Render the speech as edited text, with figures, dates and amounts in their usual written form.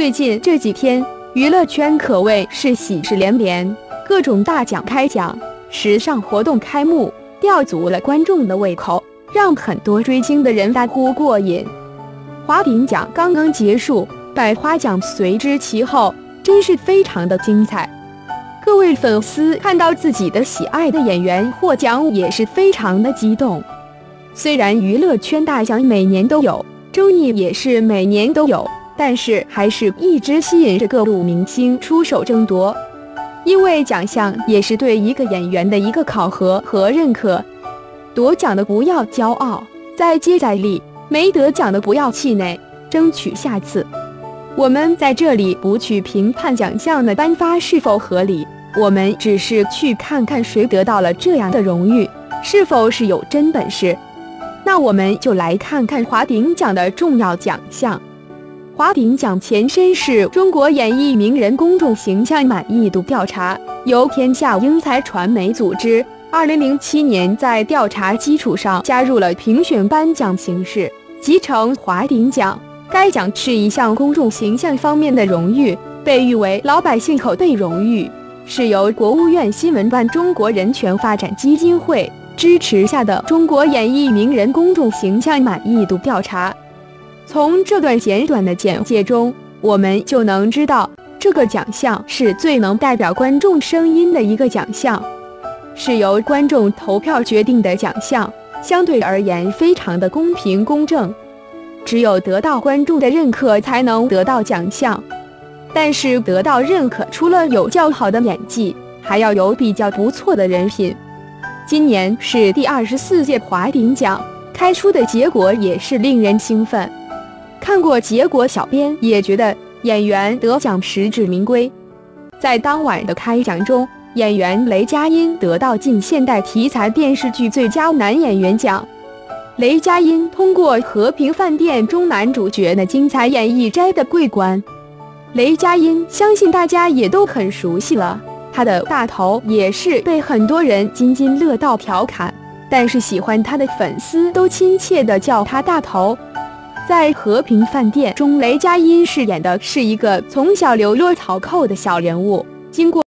最近这几天，娱乐圈可谓是喜事连连，各种大奖开奖，时尚活动开幕，吊足了观众的胃口，让很多追星的人大呼过瘾。华鼎奖刚刚结束，百花奖随之其后，真是非常的精彩。各位粉丝看到自己的喜爱的演员获奖也是非常的激动。虽然娱乐圈大奖每年都有，争议也是每年都有，但是还是一直吸引着各路明星出手争夺。因为奖项也是对一个演员的一个考核和认可，夺奖的不要骄傲，再接再厉，没得奖的不要气馁，争取下次。我们在这里不去评判奖项的颁发是否合理，我们只是去看看谁得到了这样的荣誉，是否是有真本事。那我们就来看看华鼎奖的重要奖项。华鼎奖前身是中国演艺名人公众形象满意度调查，由天下英才传媒组织2007年在调查基础上加入了评选颁奖形式，集成华鼎奖。该奖是一项公众形象方面的荣誉，被誉为老百姓口碑荣誉，是由国务院新闻办、中国人权发展基金会支持下的中国演艺名人公众形象满意度调查。从这段简短的简介中，我们就能知道，这个奖项是最能代表观众声音的一个奖项，是由观众投票决定的奖项，相对而言非常的公平公正。只有得到观众的认可才能得到奖项，但是得到认可除了有较好的演技，还要有比较不错的人品。今年是第24届华鼎奖，开出的结果也是令人兴奋。看过结果，小编也觉得演员得奖实至名归。在当晚的开奖中，演员雷佳音得到近现代题材电视剧最佳男演员奖。雷佳音通过《和平饭店》中男主角的精彩演绎摘得桂冠。雷佳音相信大家也都很熟悉了，他的大头也是被很多人津津乐道调侃，但是喜欢他的粉丝都亲切地叫他大头。在《和平饭店》中，雷佳音饰演的是一个从小流落草寇的小人物，经过